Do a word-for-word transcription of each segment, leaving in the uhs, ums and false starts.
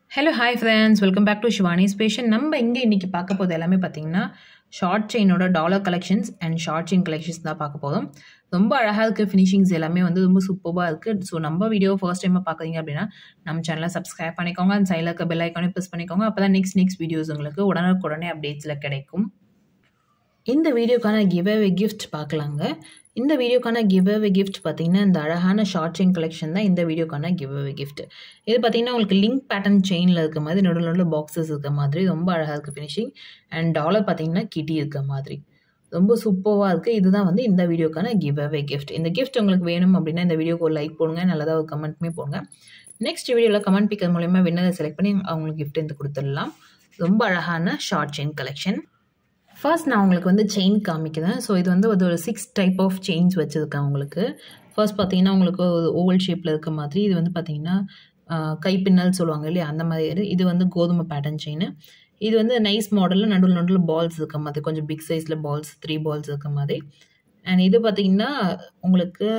Hello hi friends welcome back to Shivani's fashion. நம்ம இங்கே இன்றைக்கி பார்க்க போது எல்லாமே பார்த்தீங்கன்னா ஷார்ட் செயினோட dollar collections and short chain collections தான் பார்க்க போதும். ரொம்ப அழகாக இருக்குது, ஃபினிஷிங்ஸ் எல்லாமே வந்து ரொம்ப சூப்பராக இருக்குது. ஸோ நம்ம வீடியோ ஃபர்ஸ்ட் டைமாக பார்க்குறீங்க அப்படின்னா நம்ம சேனலை சப்ஸ்கிரைப் பண்ணிக்கோங்க, அந்த சைடில் இருக்க பெல் ஐக்கானே ப்ரெஸ் பண்ணிக்கோங்க. அப்போ தான் நெக்ஸ்ட் நெக்ஸ்ட் வீடியோஸ் உங்களுக்கு உடனுக்குடனே அப்டேட்ஸில் கிடைக்கும். இந்த வீடியோக்கான கிவ் அவே கிஃப்ட் பார்க்கலாங்க. இந்த வீடியோக்கான கிவ் அவே கிஃப்ட் பார்த்தீங்கன்னா இந்த அழகான ஷார்ட் செயின் கலெக்ஷன் தான் இந்த வீடியோக்கான கிவ் அவே கிஃப்ட். இது பார்த்தீங்கன்னா உங்களுக்கு லிங்க் பேட்டர்ன் செயினில் இருக்க மாதிரி நடுவில் நடுவில் பாக்ஸஸ் இருக்க மாதிரி ரொம்ப அழகாக இருக்குது ஃபினிஷிங். அண்ட் டாலர் பார்த்தீங்கன்னா கிட்டி இருக்க மாதிரி ரொம்ப சூப்பராக இருக்குது. இதுதான் வந்து இந்த வீடியோக்கான கிவ் அவே கிஃப்ட். இந்த கிஃப்ட் உங்களுக்கு வேணும் அப்படின்னா இந்த வீடியோக்கு ஒரு லைக் போடுங்க, நல்லதாக ஒரு கமெண்ட்மே போடுங்க. நெக்ஸ்ட் வீடியோவில் கமெண்ட் பிக்கர் மூலயமா வின்னரை செலக்ட் பண்ணி அவங்களுக்கு கிஃப்ட் வந்து கொடுத்துடலாம். ரொம்ப அழகான ஷார்ட் செயின் கலெக்ஷன். ஃபர்ஸ்ட் நான் உங்களுக்கு வந்து செயின் காமிக்கிறேன். ஸோ இது வந்து ஒரு சிக்ஸ் டைப் ஆஃப் செயின்ஸ் வச்சுருக்கேன் உங்களுக்கு. ஃபர்ஸ்ட் பார்த்தீங்கன்னா உங்களுக்கு ஒரு ஓவல் ஷேப்பில் இருக்க மாதிரி, இது வந்து பார்த்தீங்கன்னா கைப்பின்னல் சொல்லுவாங்க இல்லையா, அந்த மாதிரி. இது வந்து கோதுமை பேட்டர்ன் செயின். இது வந்து நைஸ் மாடலில் நடுவில் நடுவில் பால்ஸ் இருக்க மாதிரி, கொஞ்சம் பிக் சைஸில் பால்ஸ், த்ரீ பால்ஸ் இருக்க மாதிரி. அண்ட் இது பார்த்தீங்கன்னா உங்களுக்கு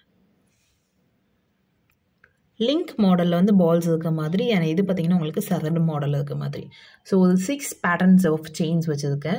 லிங்க் மாடலில் வந்து பால்ஸ் இருக்க மாதிரி. அண்ட் இது பார்த்தீங்கன்னா உங்களுக்கு சரடு மாடலில் இருக்க மாதிரி. ஸோ ஒரு சிக்ஸ் பேட்டர்ன்ஸ் ஆஃப் செயின்ஸ் வச்சுருக்கேன்.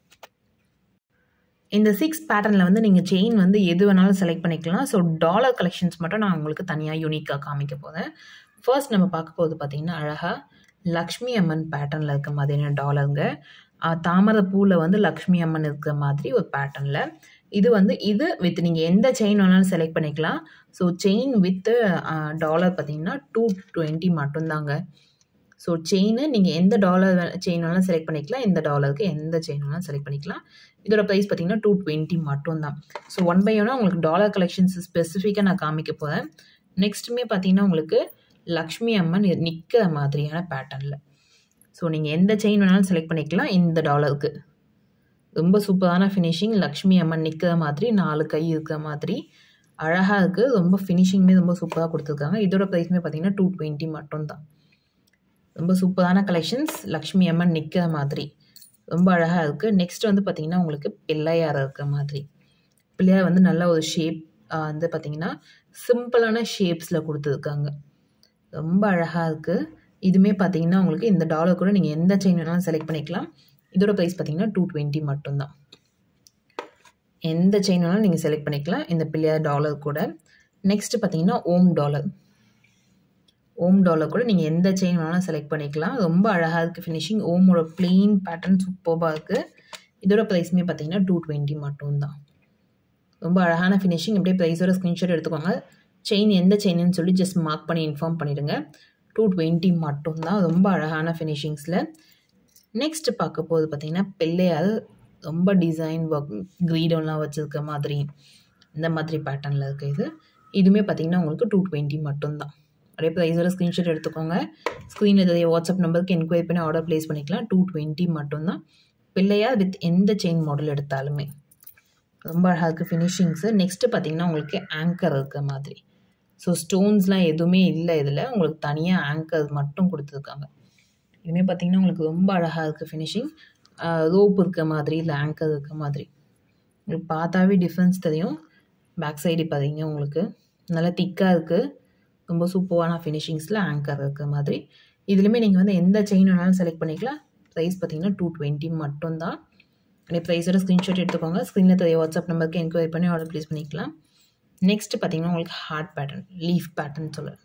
இந்த சிக்ஸ் பேட்டர்னில் வந்து நீங்கள் செயின் வந்து எது வேணாலும் செலக்ட் பண்ணிக்கலாம். ஸோ டாலர் கலெக்ஷன்ஸ் மட்டும் நான் உங்களுக்கு தனியாக யூனிக்காக காமிக்க போகிறேன். ஃபர்ஸ்ட் நம்ம பார்க்க போகிறது பார்த்தீங்கன்னா அழகாக லக்ஷ்மி அம்மன் பேட்டர்னில் இருக்க மாதிரியான டாலருங்க. தாமரை பூவில் வந்து லக்ஷ்மி அம்மன் இருக்கிற மாதிரி ஒரு பேட்டர்னில். இது வந்து இது வித் நீங்கள் எந்த செயின் வேணாலும் செலக்ட் பண்ணிக்கலாம். ஸோ செயின் வித் டாலர் பார்த்தீங்கன்னா டூ டுவெண்ட்டி மட்டும்தாங்க. ஸோ செயின் நீங்கள் எந்த டாலர் செயின் வேணாலும் செலக்ட் பண்ணிக்கலாம். இந்த டாலருக்கு எந்த செயின் வேணாலும் செலக்ட் பண்ணிக்கலாம். இதோட ப்ரைஸ் பார்த்தீங்கன்னா டூ டுவெண்ட்டி மட்டும்தான். ஸோ ஒன் பை ஒன்னாக உங்களுக்கு டாலர் கலெக்ஷன்ஸ் ஸ்பெசிஃபிக்காக நான் காமிக்க போகிறேன். நெக்ஸ்ட்டுமே பார்த்தீங்கன்னா உங்களுக்கு லக்ஷ்மி அம்மன் நிற்கிற மாதிரியான பேட்டர்னில். ஸோ நீங்கள் எந்த செயின் வேணாலும் செலக்ட் பண்ணிக்கலாம். இந்த டாலருக்கு ரொம்ப சூப்பரான ஃபினிஷிங். லக்ஷ்மி அம்மன் நிற்கிற மாதிரி, நாலு கை இருக்கிற மாதிரி அழகாக இருக்குது. ரொம்ப ஃபினிஷிங்குமே ரொம்ப சூப்பராக கொடுத்துருக்காங்க. இதோட ப்ரைஸுமே பார்த்தீங்கன்னா டூ டுவெண்ட்டி மட்டும்தான். ரொம்ப சூப்பரான கலெக்ஷன்ஸ். லக்ஷ்மி அம்மன் நிற்கிற மாதிரி ரொம்ப அழகாக இருக்குது. நெக்ஸ்ட் வந்து பார்த்திங்கன்னா உங்களுக்கு பிள்ளையார் இருக்கிற மாதிரி. பிள்ளையார் வந்து நல்ல ஒரு ஷேப் வந்து பார்த்திங்கன்னா சிம்பிளான ஷேப்ஸில் கொடுத்துருக்காங்க. ரொம்ப அழகாக இருக்குது. இதுவுமே பார்த்திங்கன்னா உங்களுக்கு இந்த டாலர் கூட நீங்கள் எந்த செயின் வேணாலும் செலக்ட் பண்ணிக்கலாம். இதோட ப்ரைஸ் பார்த்திங்கன்னா டூ டுவெண்ட்டி மட்டும்தான். எந்த செயின் வேணாலும் நீங்கள் செலக்ட் பண்ணிக்கலாம் இந்த பிள்ளையார் டாலர் கூட. நெக்ஸ்ட்டு பார்த்திங்கன்னா ஓம் டாலர். ஓம் டாலர் கூட நீங்கள் எந்த செயின் வேணாலும் செலக்ட் பண்ணிக்கலாம். ரொம்ப அழகாக இருக்குது ஃபினிஷிங். ஓமோட பிளெயின் பேட்டர்ன் சூப்பராக இருக்குது. இதோட ப்ரைஸுமே பார்த்தீங்கன்னா டூ டுவெண்ட்டி மட்டும்தான். ரொம்ப அழகான ஃபினிஷிங். இப்படியே ப்ரைஸோட ஸ்க்ரீன்ஷாட் எடுத்துக்கோங்க. செயின் எந்த செயின்னு சொல்லி ஜஸ்ட் மார்க் பண்ணி இன்ஃபார்ம் பண்ணிவிடுங்க. டூ டுவெண்ட்டி மட்டும்தான். ரொம்ப அழகான ஃபினிஷிங்ஸில். நெக்ஸ்ட் பார்க்க போது பார்த்தீங்கன்னா பிள்ளையார் ரொம்ப டிசைன் ஒர்க் க்ரீடோலாம் வச்சுருக்க மாதிரி இந்த மாதிரி பேட்டர்னில் இருக்குது. இது இதுவுமே பார்த்தீங்கன்னா உங்களுக்கு டூ டுவெண்ட்டி மட்டும்தான். அப்படியே ப்ரைஸோட ஸ்க்ரீன்ஷாட் எடுத்துக்கோங்க. ஸ்க்ரீனில் தெரிய வாட்ஸ்அப் நம்பருக்கு என்கொயரி பண்ணி ஆர்டர் ப்ளேஸ் பண்ணிக்கலாம். டூ டுவெண்ட்டி மட்டும்தான். பிள்ளையார் வித் எந்த செயின் மாடல் எடுத்தாலுமே ரொம்ப அழகாக இருக்குது ஃபினிஷிங்ஸு. நெக்ஸ்ட்டு பார்த்தீங்கன்னா உங்களுக்கு ஆங்கர் இருக்க மாதிரி. ஸோ ஸ்டோன்ஸ்லாம் எதுவுமே இல்லை இதில், உங்களுக்கு தனியாக ஆங்கர் மட்டும் கொடுத்துருக்காங்க. இதுவுமே பார்த்தீங்கன்னா உங்களுக்கு ரொம்ப அழகாக இருக்குது ஃபினிஷிங். ரோப் இருக்க மாதிரி, இல்லை ஆங்கர் இருக்க மாதிரி உங்களுக்கு பார்த்தாவே டிஃப்ரென்ஸ் தெரியும். பேக் சைடு பார்த்தீங்க உங்களுக்கு நல்லா திக்காக இருக்குது. ரொம்ப சூப்பரான ஃபினிஷிங்ஸில் ஆங்கர் இருக்கிற மாதிரி. இதுலையுமே நீங்கள் வந்து எந்த செயின் வேணாலும் செலக்ட் பண்ணிக்கலாம். ப்ரைஸ் பார்த்தீங்கன்னா டூ டுவெண்ட்டி மட்டும்தான். அப்படியே ப்ரைஸோட ஸ்க்ரீன்ஷாட் எடுத்துக்கோங்க. ஸ்க்ரீனில் தெரிய வாட்ஸ்அப் நம்பருக்கு என்கொயரி பண்ணி ஆர்டர் ப்ளேஸ் பண்ணிக்கலாம். நெக்ஸ்ட்டு பார்த்தீங்கன்னா உங்களுக்கு ஹார்ட் பேட்டர்ன், லீஃப் பேட்டர்ன் சொல்லலாம்.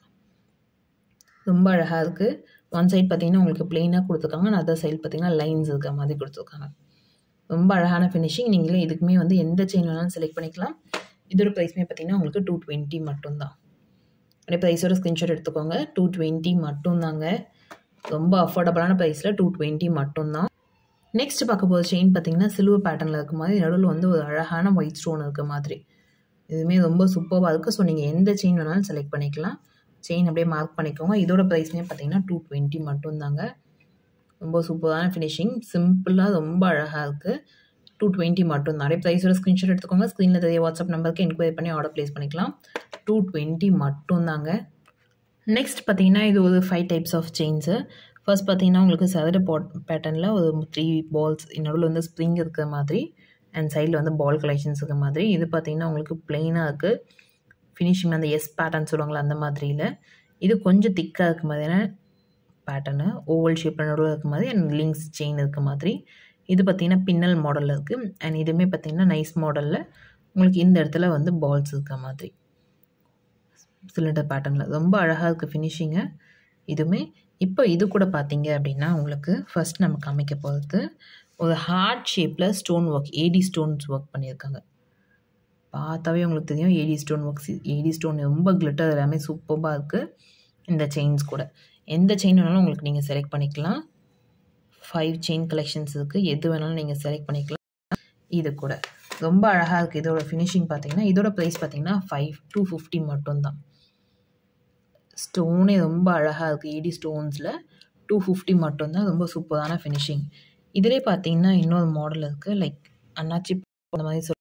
ரொம்ப அழகாக இருக்குது. ஒன் சைட் பார்த்தீங்கன்னா உங்களுக்கு பிளெயினாக கொடுத்துருக்காங்க, அதர் சைடு பார்த்தீங்கன்னா லைன்ஸ் இருக்கிற மாதிரி கொடுத்துருக்காங்க. ரொம்ப அழகான ஃபினிஷிங். நீங்களே இதுக்குமே வந்து எந்த செயின் வேணாலும் செலக்ட் பண்ணிக்கலாம். இதோட ப்ரைஸுமே பார்த்தீங்கன்னா உங்களுக்கு டூ டுவெண்ட்டி மட்டும்தான். அப்படியே ப்ரைஸோட ஸ்க்ரீன்ஷாட் எடுத்துக்கோங்க. டூ டுவெண்ட்டி மட்டும்தாங்க. ரொம்ப அஃபோர்டபுளான ப்ரைஸில் டூ டுவெண்ட்டி மட்டும்தான். நெக்ஸ்ட் பார்க்க போகிற செயின் பார்த்தீங்கன்னா சில்வர் பேட்டர்னில் இருக்க மாதிரி, நடுவில் வந்து ஒரு அழகான ஒயிட் ஸ்டோன் இருக்க மாதிரி. இதுவுமே ரொம்ப சூப்பராக இருக்குது. ஸோ நீங்கள் எந்த செயின் வேணாலும் செலக்ட் பண்ணிக்கலாம். செயின் அப்படியே மார்க் பண்ணிக்கோங்க. இதோட ப்ரைஸ்மே பார்த்தீங்கன்னா டூ டுவெண்ட்டி மட்டும்தாங்க. ரொம்ப சூப்பரான ஃபினிஷிங். சிம்பிளாக ரொம்ப அழகாக இருக்குது. டூ டுவெண்ட்டி மட்டும்தான். அப்படியே ப்ரைஸோட ஸ்க்ரீன்ஷாட் எடுத்துக்கோங்க. ஸ்க்ரீனில் தெரிய வாட்ஸ்அப் நம்பருக்கு என்கொயரி பண்ணி ஆர்டர் ப்ளேஸ் பண்ணிக்கலாம். டூ டுவெண்ட்டி மட்டும்தாங்க. நெக்ஸ்ட் பார்த்தீங்கன்னா இது ஒரு five types of chains. First பார்த்தீங்கன்னா உங்களுக்கு சதுர பாட் பேட்டர்னில் ஒரு த்ரீ பால்ஸ், நடுவில் வந்து ஸ்ப்ரிங் இருக்கிற மாதிரி, அண்ட் சைடில் வந்து பால் கலெக்ஷன்ஸ் இருக்கிற மாதிரி. இது பார்த்தீங்கன்னா உங்களுக்கு பிளெயினாக இருக்குது. ஃபினிஷிங் அந்த எஸ் பேட்டர்ன் சொல்லுவாங்களா அந்த மாதிரியில். இது கொஞ்சம் திக்காக இருக்க மாதிரியான பேட்டர்னு ஓவல் ஷேப்பில் நடுவில் இருக்க மாதிரி அண்ட் லிங்க்ஸ் செயின் இருக்க மாதிரி. இது பார்த்திங்கன்னா பின்னல் மாடலில் இருக்குது. அண்ட் இதுவுமே பார்த்திங்கன்னா நைஸ் மாடலில் உங்களுக்கு இந்த இடத்துல வந்து பால்ஸ் இருக்க மாதிரி சிலிண்டர் பேட்டர்னில் ரொம்ப அழகாக இருக்குது ஃபினிஷிங்கு இதுவுமே. இப்போ இது கூட பார்த்தீங்க அப்படின்னா உங்களுக்கு ஃபர்ஸ்ட் நம்ம காமிக்க போகிறது ஒரு ஹார்ட் ஷேப்பில் stone work, AD stones work பண்ணியிருக்காங்க. பார்த்தாவே உங்களுக்கு தெரியும் AD stone works. AD stone ரொம்ப கிளிட்டர் எல்லாமே சூப்பராக இருக்குது. இந்த செயின்ஸ் கூட எந்த செயின் வேணாலும் உங்களுக்கு நீங்கள் செலக்ட் பண்ணிக்கலாம். ஃபைவ் செயின் கலெக்ஷன்ஸ் இருக்குது, எது வேணாலும் நீங்கள் செலக்ட் பண்ணிக்கலாம். இது கூட ரொம்ப அழகாக இருக்குது. இதோட ஃபினிஷிங் பார்த்தீங்கன்னா இதோட ப்ரைஸ் பார்த்தீங்கன்னா ஃபைவ் டூ ஃபிஃப்டி மட்டும்தான். ஸ்டோனே ரொம்ப அழகாக இருக்குது. ஏடி ஸ்டோன்ஸில் டூ ஃபிஃப்டி மட்டும்தான். ரொம்ப சூப்பரான ஃபினிஷிங். இதிலே பார்த்தீங்கன்னா இன்னொரு மாடல் இருக்குது, லைக் அண்ணாச்சி அந்த மாதிரி சொல்ல.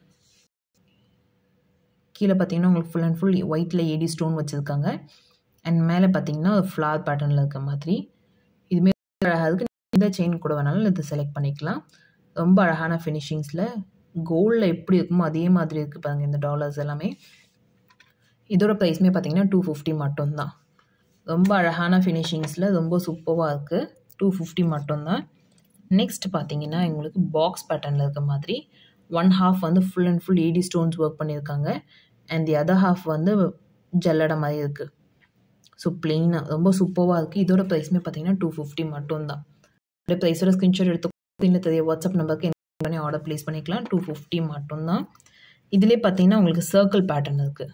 கீழே பார்த்தீங்கன்னா உங்களுக்கு ஃபுல் அண்ட் ஃபுல் ஒயிட்டில் ஏடி ஸ்டோன் வச்சுருக்காங்க. அண்ட் மேலே பார்த்தீங்கன்னா ஒரு ஃப்ளார் பேட்டர்னில் இருக்க மாதிரி. இதுவுமே அழகாக இருக்குது. எந்த செயின் கூட வேணாலும் இது செலக்ட் பண்ணிக்கலாம். ரொம்ப அழகான ஃபினிஷிங்ஸில் கோல்டில் எப்படி இருக்குமோ அதே மாதிரி இருக்குது பாருங்கள் இந்த டாலர்ஸ் எல்லாமே. இதோட ப்ரைஸுமே பார்த்தீங்கன்னா டூ ஃபிஃப்டி மட்டும்தான். ரொம்ப அழகான ஃபினிஷிங்ஸில் ரொம்ப சூப்பராக இருக்குது. டூ ஃபிஃப்டி மட்டும்தான். நெக்ஸ்ட் பார்த்தீங்கன்னா எங்களுக்கு பாக்ஸ் பேட்டர்னில் இருக்க மாதிரி ஒன் ஹாஃப் வந்து full and full AD stones work பண்ணியிருக்காங்க. அண்ட் தி அதர் ஹாஃப் வந்து ஜல்லடை மாதிரி இருக்குது. ஸோ பிளெயினாக ரொம்ப சூப்பராக இருக்குது. இதோட ப்ரைஸுமே பார்த்தீங்கன்னா டூ ஃபிஃப்டி மட்டும்தான். அப்படியே ப்ரைஸோட ஸ்க்ரீன்ஷாட் எடுத்து ஸ்க்ரீனில் தெரிய வாட்ஸ்அப் நம்பருக்கு பண்ணி ஆர்டர் ப்ளேஸ் பண்ணிக்கலாம். டூ ஃபிஃப்டி மட்டும்தான். இதிலே பார்த்தீங்கன்னா உங்களுக்கு சர்க்கிள் பேட்டர்ன் இருக்குது.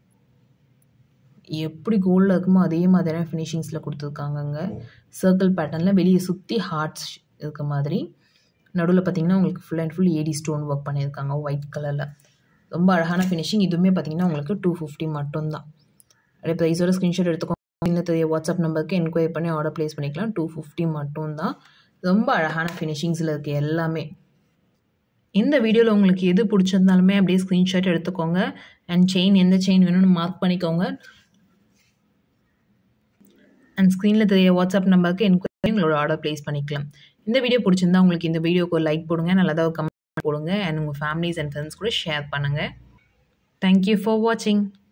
எப்படி கோல்டில் இருக்குமோ அதே மாதிரியான ஃபினிஷிங்ஸில் கொடுத்துருக்காங்கங்க. சர்க்கிள் பேட்டர்னில் வெளியே சுற்றி ஹார்ட்ஸ் இருக்க மாதிரி. நடுவில் பார்த்தீங்கன்னா உங்களுக்கு full and full AD stone work பண்ணியிருக்காங்க ஒயிட் கலரில். ரொம்ப அழகான ஃபினிஷிங். இதுவுமே பார்த்தீங்கன்னா உங்களுக்கு டூ ஃபிஃப்டி மட்டும்தான். அப்படியே ப்ரைஸோட ஸ்க்ரீன்ஷாட் எடுத்துக்கோங்க. இன்னும் தெரிய வாட்ஸ்அப் நம்பருக்கு என்கொயரி பண்ணி ஆர்டர் ப்ளேஸ் பண்ணிக்கலாம். டூ ஃபிஃப்டி மட்டும்தான். ரொம்ப அழகான ஃபினிஷிங்ஸில் இருக்குது எல்லாமே. இந்த வீடியோவில் உங்களுக்கு எது பிடிச்சிருந்தாலுமே அப்படியே ஸ்க்ரீன்ஷாட் எடுத்துக்கோங்க. அண்ட் செயின் எந்த செயின் வேணும்னு மார்க் பண்ணிக்கோங்க. அண்ட் ஸ்க்ரீனில் தெரிய வாட்ஸ்அப் நம்பருக்கு என்கொயரி உங்களோட ஆர்டர் ப்ளேஸ் பண்ணிக்கலாம். இந்த வீடியோ பிடிச்சிருந்தா உங்களுக்கு இந்த வீடியோக்கு ஒரு லைக் போடுங்க, நல்லதாக ஒரு கமெண்ட் போடுங்க. அண்ட் உங்கள் ஃபேமிலிஸ் அண்ட் ஃப்ரெண்ட்ஸ் கூட ஷேர் பண்ணுங்கள். தேங்க்யூ ஃபார் வாட்சிங்.